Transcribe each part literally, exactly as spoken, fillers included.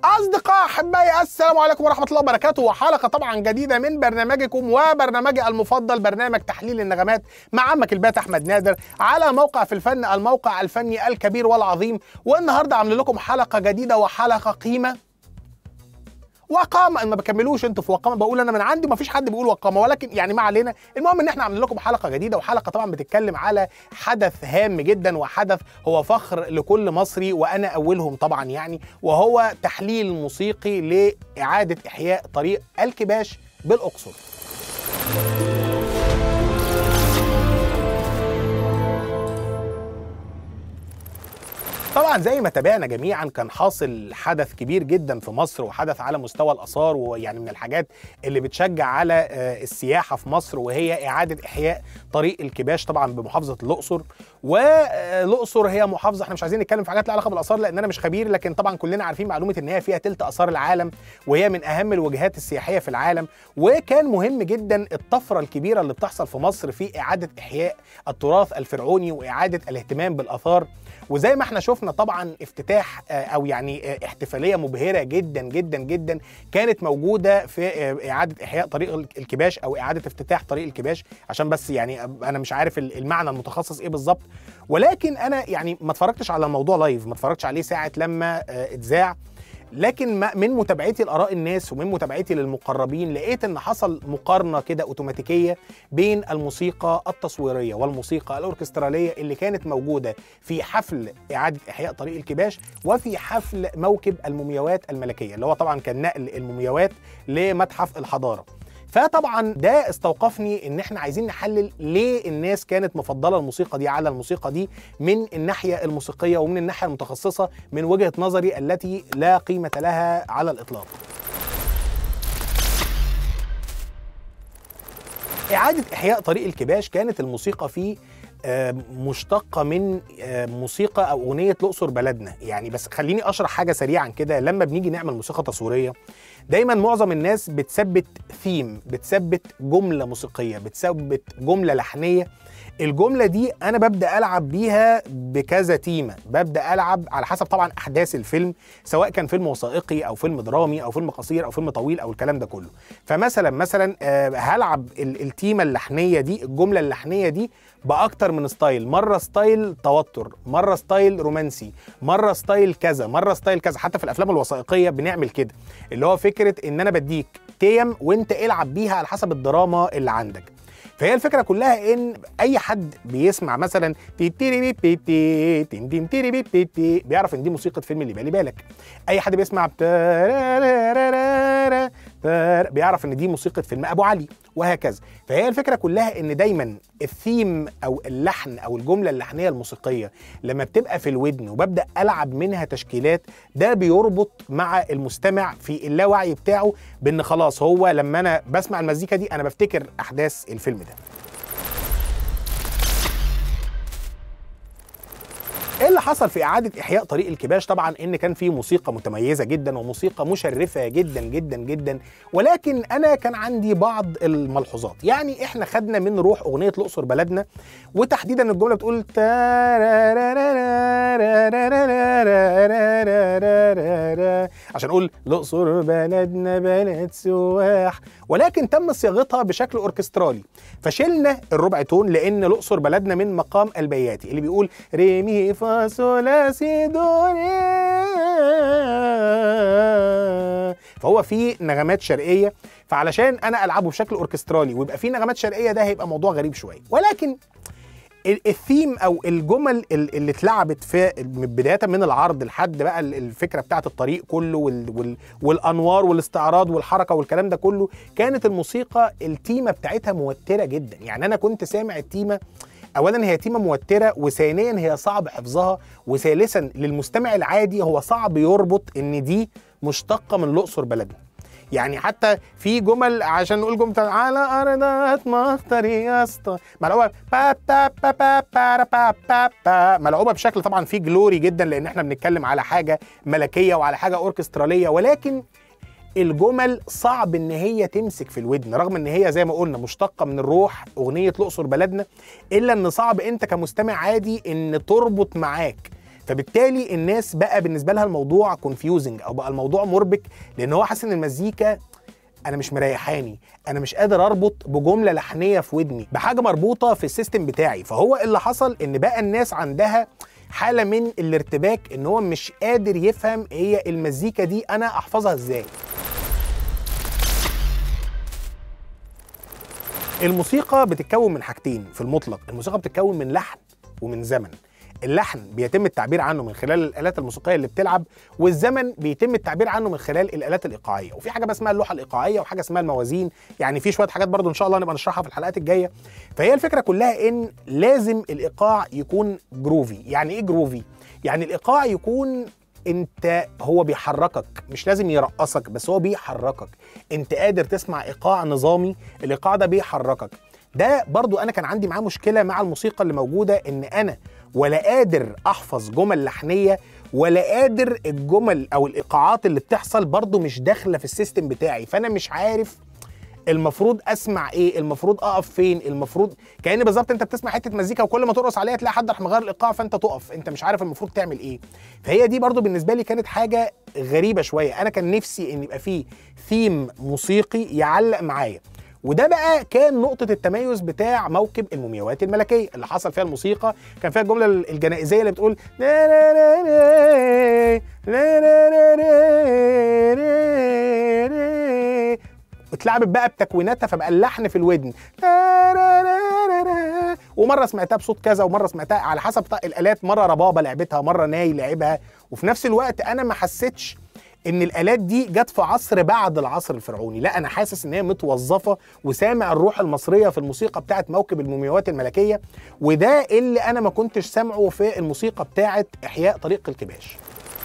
أصدقاء أحبائي السلام عليكم ورحمة الله وبركاته، وحلقة طبعا جديدة من برنامجكم وبرنامجي المفضل برنامج تحليل النغمات مع عمك البات أحمد نادر على موقع في الفن، الموقع الفني الكبير والعظيم. والنهارده عامل لكم حلقة جديدة وحلقة قيمة وقامه. ما بكملوش انتوا في وقامه، بقول انا من عندي ما فيش حد بيقول وقامه، ولكن يعني ما علينا. المهم ان احنا عاملين لكم حلقه جديده، وحلقه طبعا بتتكلم على حدث هام جدا وحدث هو فخر لكل مصري وانا اولهم طبعا يعني، وهو تحليل موسيقي لاعاده احياء طريق الكباش بالاقصر. طبعا زي ما تابعنا جميعا كان حاصل حدث كبير جدا في مصر، وحدث على مستوى الآثار، ويعني من الحاجات اللي بتشجع على السياحة في مصر، وهي إعادة إحياء طريق الكباش طبعا بمحافظة الأقصر. والأقصر هي محافظة، احنا مش عايزين نتكلم في حاجات لها علاقة بالآثار لأن أنا مش خبير، لكن طبعا كلنا عارفين معلومة إن هي فيها تلت آثار العالم، وهي من أهم الوجهات السياحية في العالم. وكان مهم جدا الطفرة الكبيرة اللي بتحصل في مصر في إعادة إحياء التراث الفرعوني وإعادة الاهتمام بالآثار. وزي ما احنا شفنا طبعا افتتاح او يعني احتفاليه مبهره جدا جدا جدا كانت موجوده في اعاده احياء طريق الكباش او اعاده افتتاح طريق الكباش، عشان بس يعني انا مش عارف المعنى المتخصص ايه بالظبط، ولكن انا يعني ما اتفرجتش على الموضوع لايف، ما اتفرجتش عليه ساعه لما اتذاع، لكن من متابعتي لاراء الناس ومن متابعتي للمقربين لقيت ان حصل مقارنه كده اوتوماتيكيه بين الموسيقى التصويريه والموسيقى الاوركستراليه اللي كانت موجوده في حفل اعاده احياء طريق الكباش وفي حفل موكب المومياوات الملكيه، اللي هو طبعا كان نقل المومياوات لمتحف الحضاره. فطبعا ده استوقفني ان احنا عايزين نحلل ليه الناس كانت مفضله الموسيقى دي على الموسيقى دي من الناحيه الموسيقيه ومن الناحيه المتخصصه من وجهه نظري التي لا قيمه لها على الاطلاق. إعادة إحياء طريق الكباش كانت الموسيقى فيه مشتقة من موسيقى أو أغنية الأقصر بلدنا يعني. بس خليني أشرح حاجة سريعا كده. لما بنيجي نعمل موسيقى تصويرية دايما معظم الناس بتثبت ثيم، بتثبت جملة موسيقية، بتثبت جملة لحنية. الجملة دي أنا ببدأ ألعب بيها بكذا تيمة، ببدأ ألعب على حسب طبعا أحداث الفيلم، سواء كان فيلم وثائقي أو فيلم درامي أو فيلم قصير أو فيلم طويل أو الكلام ده كله. فمثلا مثلا هلعب التيمة اللحنية دي، الجملة اللحنية دي بأكتر من ستايل، مرة ستايل توتر، مرة ستايل رومانسي، مرة ستايل كذا، مرة ستايل كذا. حتى في الأفلام الوثائقية بنعمل كده، اللي هو فكرة إن أنا بديك تيم وأنت العب بيها على حسب الدراما اللي عندك. فهي الفكرة كلها ان اي حد بيسمع مثلا بيعرف ان دي موسيقى فيلم اللي بالي بالك، اي حد بيسمع بيعرف ان دي موسيقى فيلم ابو علي، وهكذا. فهي الفكرة كلها ان دايما الثيم او اللحن او الجملة اللحنية الموسيقية لما بتبقى في الودن وببدأ العب منها تشكيلات، ده بيربط مع المستمع في اللاوعي بتاعه بان خلاص هو لما انا بسمع المزيكا دي انا بفتكر احداث الفيلم ده. ايه اللي حصل في اعاده احياء طريق الكباش؟ طبعا ان كان في موسيقى متميزه جدا وموسيقى مشرفه جدا جدا جدا، ولكن انا كان عندي بعض الملحوظات. يعني احنا خدنا من روح اغنيه الاقصر بلدنا، وتحديدا الجمله بتقول عشان اقول الاقصر بلدنا بلد سواح، ولكن تم صياغتها بشكل اوركسترالي، فشلنا الربع تون لان الاقصر بلدنا من مقام البياتي اللي بيقول ريمي فاصولا سي دو ري، فهو في نغمات شرقيه، فعلشان انا العبه بشكل اوركسترالي ويبقى في نغمات شرقيه ده هيبقى موضوع غريب شويه. ولكن الثيم او الجمل اللي اتلعبت في بدايه من العرض لحد بقى الفكره بتاعه الطريق كله وال وال والانوار والاستعراض والحركه والكلام ده كله، كانت الموسيقى التيمه بتاعتها موتره جدا. يعني انا كنت سامع التيمه، اولا هي تيمه موتره، وثانيا هي صعب حفظها، وثالثا للمستمع العادي هو صعب يربط ان دي مشتقه من الاقصر بلدنا. يعني حتى في جمل عشان نقول جمله على ارضات مختار يا اسطى ملعوبه با با با با با با با با، ملعوبه بشكل طبعا فيه جلوري جدا لان احنا بنتكلم على حاجه ملكيه وعلى حاجه اوركستراليه، ولكن الجمل صعب ان هي تمسك في الودن، رغم ان هي زي ما قلنا مشتقه من الروح اغنيه الاقصر بلدنا، الا ان صعب انت كمستمع عادي ان تربط معاك فبالتالي الناس بقى بالنسبه لها الموضوع كونفيوزنج او بقى الموضوع مربك، لان هو حاسس ان المزيكا انا مش مريحاني، انا مش قادر اربط بجمله لحنيه في ودني بحاجه مربوطه في السيستم بتاعي. فهو اللي حصل ان بقى الناس عندها حاله من الارتباك، ان هو مش قادر يفهم هي المزيكا دي انا احفظها ازاي. الموسيقى بتتكون من حاجتين في المطلق، الموسيقى بتتكون من لحن ومن زمن. اللحن بيتم التعبير عنه من خلال الآلات الموسيقية اللي بتلعب، والزمن بيتم التعبير عنه من خلال الآلات الإيقاعية. وفي حاجة بقى اسمها اللوحة الإيقاعية وحاجة اسمها الموازين، يعني في شوية حاجات برضو إن شاء الله نبقى نشرحها في الحلقات الجاية. فهي الفكرة كلها إن لازم الإيقاع يكون جروفي. يعني إيه جروفي؟ يعني الإيقاع يكون انت هو بيحركك، مش لازم يرقصك بس هو بيحركك، انت قادر تسمع ايقاع نظامي، الايقاع ده بيحركك. ده برضو انا كان عندي معاه مشكله مع الموسيقى اللي موجوده، ان انا ولا قادر احفظ جمل لحنيه ولا قادر الجمل او الايقاعات اللي بتحصل برضو مش داخله في السيستم بتاعي، فانا مش عارف المفروض اسمع ايه، المفروض اقف فين، المفروض كأن بالظبط انت بتسمع حته مزيكا وكل ما ترقص عليها تلاقي حد راح مغير الايقاع فانت تقف، انت مش عارف المفروض تعمل ايه. فهي دي برضو بالنسبه لي كانت حاجه غريبه شويه. انا كان نفسي ان يبقى فيه ثيم موسيقي يعلق معايا، وده بقى كان نقطة التميز بتاع موكب المومياوات الملكية اللي حصل فيها الموسيقى. كان فيها الجملة الجنائزية اللي بتقول لا لا لا لا لا لا لا لا، اتلعبت بقى بتكويناتها فبقى اللحن في الودن، ومرة سمعتها بصوت كذا ومرة سمعتها على حسب الآلات، مرة ربابة لعبتها مرة ناي لعبها. وفي نفس الوقت أنا ما حسيتش ان الالات دي جت في عصر بعد العصر الفرعوني، لا انا حاسس ان هي متوظفه وسامع الروح المصريه في الموسيقى بتاعت موكب المومياوات الملكيه، وده اللي انا ما كنتش سامعه في الموسيقى بتاعت احياء طريق الكباش.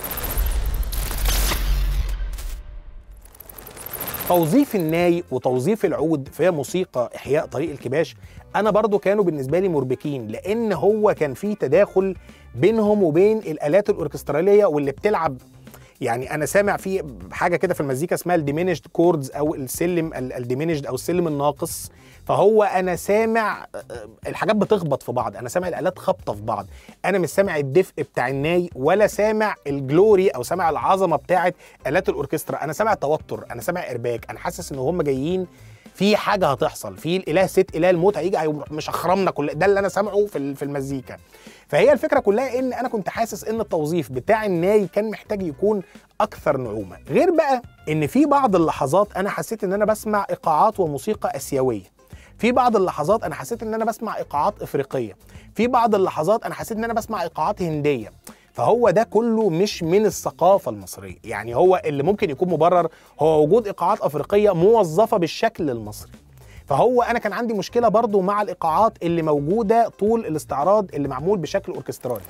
توظيف الناي وتوظيف العود في موسيقى احياء طريق الكباش انا برضو كانوا بالنسبه لي مربكين، لان هو كان في تداخل بينهم وبين الالات الاوركستراليه واللي بتلعب. يعني انا سامع في حاجه كده في المزيكا اسمها الديمينيشد كوردز او السلم الديمينيشد او السلم الناقص، فهو انا سامع الحاجات بتخبط في بعض، انا سامع الالات خابطه في بعض، انا مش سامع الدفء بتاع الناي ولا سامع الجلوري او سامع العظمه بتاعه الات الاوركسترا، انا سامع توتر، انا سامع ارباك، انا حاسس ان هم جايين في حاجه هتحصل، في الاله ست اله الموت هيجي هيروح مشخرمنا كل ده اللي انا سامعه في في المزيكا. فهي الفكره كلها ان انا كنت حاسس ان التوظيف بتاع الناي كان محتاج يكون اكثر نعومه، غير بقى ان في بعض اللحظات انا حسيت ان انا بسمع ايقاعات وموسيقى اسيويه، في بعض اللحظات انا حسيت ان انا بسمع ايقاعات افريقيه، في بعض اللحظات انا حسيت ان انا بسمع ايقاعات هنديه. فهو ده كله مش من الثقافة المصرية، يعني هو اللي ممكن يكون مبرر هو وجود إيقاعات أفريقية موظفة بالشكل المصري. فهو أنا كان عندي مشكلة برضو مع الإيقاعات اللي موجودة طول الاستعراض اللي معمول بشكل أوركسترالي.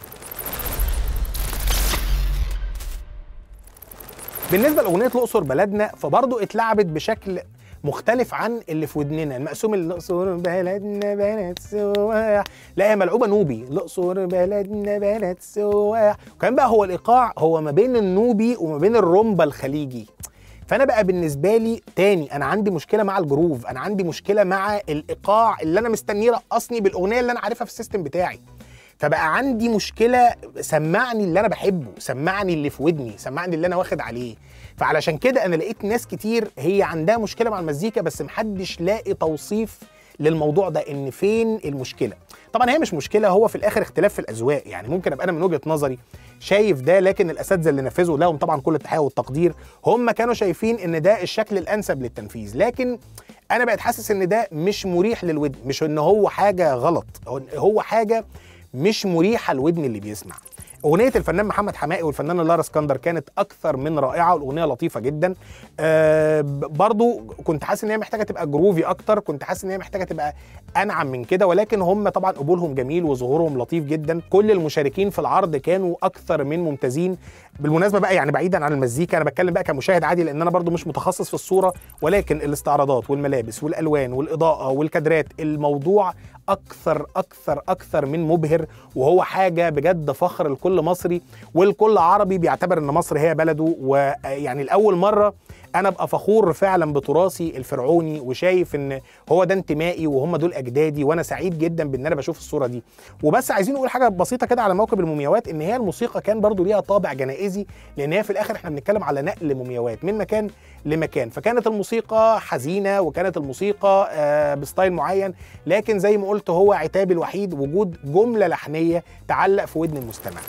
بالنسبة لأغنية الأقصر بلدنا فبرضو اتلعبت بشكل مختلف عن اللي في ودننا، المقسوم الأقصر بلدنا بلد سواح، لا هي ملعوبه نوبي، الأقصر بلدنا بلد سواح، وكان بقى هو الايقاع هو ما بين النوبي وما بين الرومبا الخليجي. فانا بقى بالنسبه لي تاني انا عندي مشكله مع الجروف، انا عندي مشكله مع الايقاع اللي انا مستنيه يرقصني بالاغنيه اللي انا عارفها في السيستم بتاعي. فبقى عندي مشكله، سمعني اللي انا بحبه، سمعني اللي في ودني، سمعني اللي انا واخد عليه. فعلشان كده انا لقيت ناس كتير هي عندها مشكله مع المزيكا بس محدش لاقي توصيف للموضوع ده، ان فين المشكله. طبعا هي مش مشكله، هو في الاخر اختلاف في الاذواق، يعني ممكن ابقى انا من وجهه نظري شايف ده، لكن الاساتذه اللي نفذوا لهم طبعا كل التحيه والتقدير هم كانوا شايفين ان ده الشكل الانسب للتنفيذ، لكن انا بقيت حاسس ان ده مش مريح للودن، مش ان هو حاجه غلط، هو حاجه مش مريحه لودن اللي بيسمع. أغنية الفنان محمد حماقي والفنانة لارا اسكندر كانت أكثر من رائعة، والأغنية لطيفة جدا. أه برضو كنت حاسس إن هي محتاجة تبقى جروفي أكتر، كنت حاسس إن هي محتاجة تبقى أنعم من كده، ولكن هم طبعا قبولهم جميل وظهورهم لطيف جدا. كل المشاركين في العرض كانوا أكثر من ممتازين. بالمناسبة بقى يعني بعيدا عن المزيكا أنا بتكلم بقى كمشاهد عادي، لأن أنا برضو مش متخصص في الصورة، ولكن الاستعراضات والملابس والألوان والإضاءة والكادرات، الموضوع أكثر أكثر أكثر من مبهر، وهو حاجة بجد فخر لكل مصري والكل عربي بيعتبر إن مصر هي بلده. ويعني الأول مرة انا ابقى فخور فعلا بتراثي الفرعوني وشايف ان هو ده انتمائي وهم دول اجدادي، وانا سعيد جدا بان انا بشوف الصوره دي. وبس عايزين نقول حاجه بسيطه كده على موكب المومياوات، ان هي الموسيقى كان برضو ليها طابع جنائزي، لان هي في الاخر احنا بنتكلم على نقل مومياوات من مكان لمكان، فكانت الموسيقى حزينه وكانت الموسيقى آه بستايل معين، لكن زي ما قلت هو عتابي الوحيد وجود جمله لحنيه تعلق في ودن المستمع.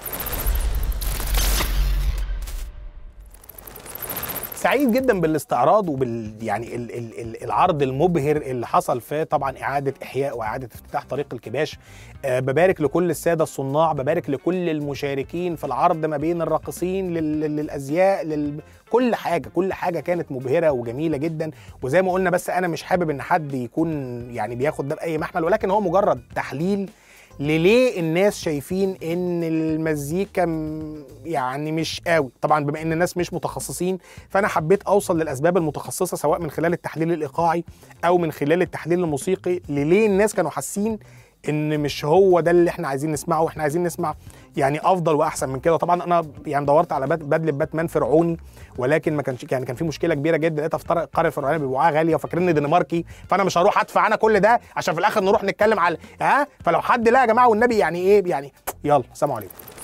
سعيد جدا بالاستعراض وبال يعني ال ال ال العرض المبهر اللي حصل في طبعا اعاده احياء واعاده افتتاح طريق الكباش. أه ببارك لكل الساده الصناع، ببارك لكل المشاركين في العرض ما بين الراقصين لل للازياء لل كل حاجه كل حاجه كانت مبهره وجميله جدا. وزي ما قلنا بس انا مش حابب ان حد يكون يعني بياخد ده باي محمل، ولكن هو مجرد تحليل لليه الناس شايفين ان المزيكا يعني مش قوي. طبعا بما ان الناس مش متخصصين فانا حبيت اوصل للاسباب المتخصصه سواء من خلال التحليل الايقاعي او من خلال التحليل الموسيقي لليه الناس كانوا حاسين ان مش هو ده اللي احنا عايزين نسمعه، واحنا عايزين نسمع يعني افضل واحسن من كده. طبعا انا يعني دورت على بدله باتمان فرعوني، ولكن ما كانش يعني كان في مشكله كبيره جدا، لقيتها في القريه الفرعونيه بيبيعوها غاليه وفاكريني دنماركي، فانا مش هروح ادفع انا كل ده عشان في الاخر نروح نتكلم على ها. فلو حد لا يا جماعه والنبي يعني ايه يعني، يلا سلام عليكم.